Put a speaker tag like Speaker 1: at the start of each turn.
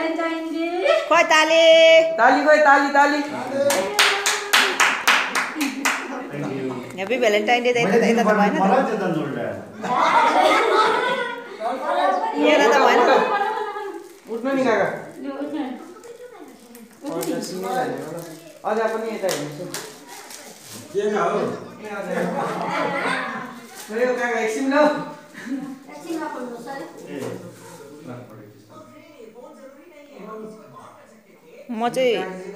Speaker 1: खोइ ताली
Speaker 2: ताली खोइ ताली ताली
Speaker 1: ह्याप्पी भ्यालेन्टाइन डे यता त भएन त यता त भएन
Speaker 2: उठ्नु नि काका अझ पनि यता हेर्नुहोस्
Speaker 3: के न हो
Speaker 2: यो काका एकछिन ल
Speaker 1: म चाहिँ